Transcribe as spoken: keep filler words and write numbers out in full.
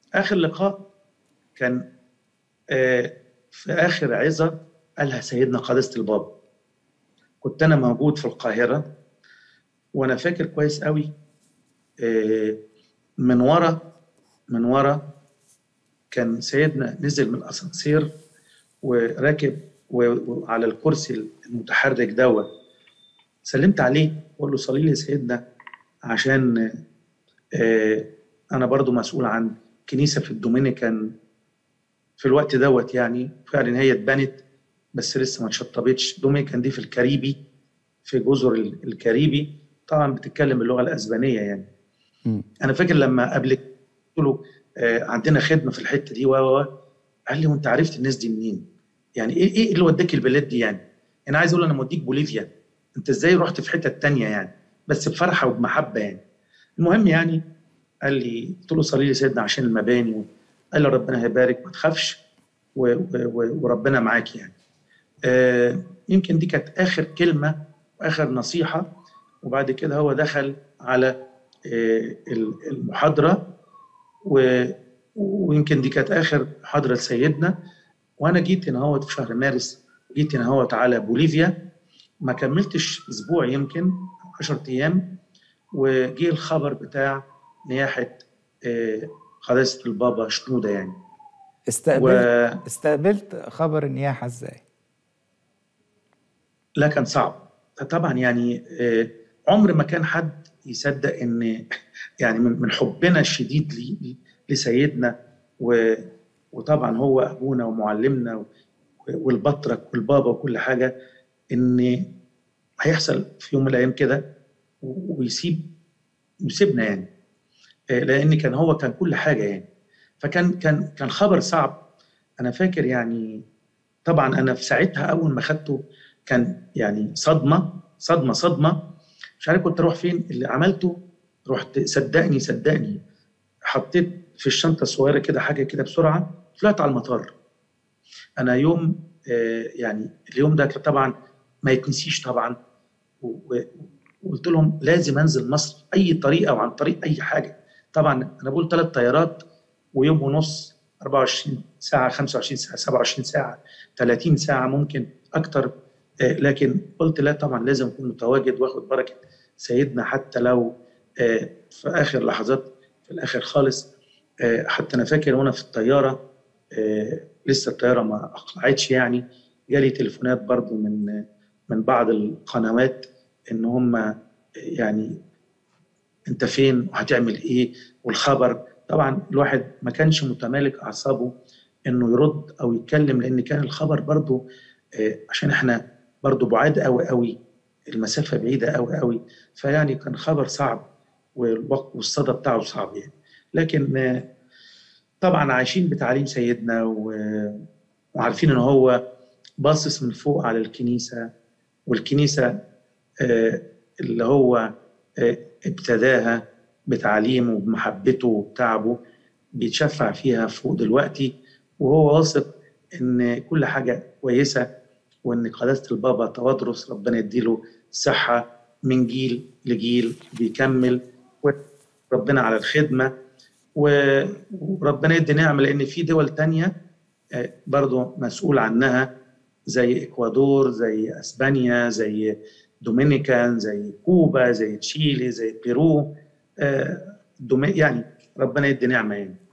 آخر لقاء كان آه في آخر عظة قالها سيدنا قداسة البابا. كنت أنا موجود في القاهرة، وأنا فاكر كويس قوي. آه من ورا من ورا كان سيدنا نزل من الأسانسير وراكب وعلى الكرسي المتحرك دوت. سلمت عليه وقال له صلي لي سيدنا، عشان آه أنا برضو مسؤول عن كنيسة في الدومينيكان في الوقت دوت. يعني فعلا هي اتبنت بس لسه ما اتشطبتش. دومينيكان دي في الكاريبي، في جزر الكاريبي، طبعا بتتكلم اللغه الاسبانيه يعني. م. انا فاكر لما قبلك قلت له آه عندنا خدمه في الحته دي، و قال لي وانت عرفت الناس دي منين؟ يعني ايه ايه اللي وداك البلاد دي؟ يعني انا عايز اقول انا موديك بوليفيا، انت ازاي رحت في حته تانية يعني؟ بس بفرحه وبمحبه يعني. المهم يعني قال لي، قلت له صلي لي سيدنا عشان المباني. قال لي ربنا هيبارك ما تخافش وربنا معاك يعني. آه يمكن دي كانت آخر كلمة وآخر نصيحة. وبعد كده هو دخل على آه المحاضرة، ويمكن دي كانت آخر محاضرة لسيدنا. وأنا جيت هنا هو في شهر مارس، جيت هنا هو على بوليفيا، ما كملتش أسبوع يمكن عشرة أيام، وجي الخبر بتاع نياحة آه قداسة البابا شنودة يعني. استقبلت و... استقبلت خبر النياحة ازاي؟ لا كان صعب طبعا يعني. عمر ما كان حد يصدق ان يعني من حبنا الشديد لسيدنا، وطبعا هو ابونا ومعلمنا والبطرك والبابا وكل حاجه، ان هيحصل في يوم من الايام كده ويسيب يسيبنا يعني. لان كان هو كان كل حاجه يعني. فكان كان كان خبر صعب. انا فاكر يعني طبعا انا في ساعتها اول ما خدته كان يعني صدمه صدمه صدمه. مش عارف كنت اروح فين. اللي عملته رحت صدقني صدقني حطيت في الشنطه الصغيره كده حاجه كده بسرعه، طلعت على المطار. انا يوم آه يعني اليوم ده طبعا ما يتنسيش طبعا. وقلت لهم لازم انزل مصر اي طريقه وعن طريق اي حاجه. طبعا انا بقول ثلاث طيارات ويوم ونص، أربعة وعشرين ساعه، خمسة وعشرين ساعه، سبعة وعشرين ساعه، ثلاثين ساعه ممكن اكتر. آه لكن قلت لا طبعا لازم اكون متواجد واخد بركه سيدنا، حتى لو آه في اخر لحظات، في الاخر خالص. آه حتى انا فاكر وانا في الطياره، آه لسه الطياره ما اقلعتش يعني، جالي تليفونات برضو من من بعض القنوات ان هم يعني انت فين وهتعمل ايه والخبر. طبعا الواحد ما كانش متمالك اعصابه انه يرد او يتكلم، لان كان الخبر برضو آه عشان احنا برضو بعاد قوي قوي، المسافه بعيده قوي قوي. فيعني كان خبر صعب والوقت والصدى بتاعه صعب يعني. لكن آه طبعا عايشين بتعليم سيدنا وعارفين ان هو باصص من فوق على الكنيسه، والكنيسه آه اللي هو آه ابتداها بتعليمه وبمحبته وبتعبه بيتشفع فيها فوق دلوقتي. وهو واثق ان كل حاجه كويسه، وان قداسه البابا توادرس ربنا يديله صحه من جيل لجيل بيكمل ربنا على الخدمه. وربنا يدي نعمه، لان في دول تانية آه برضو مسؤول عنها، زي اكوادور، زي اسبانيا، زي دومينيكان، زي كوبا، زي تشيلي، زي بيرو. آه يعني ربنا يدي نعمه يعني.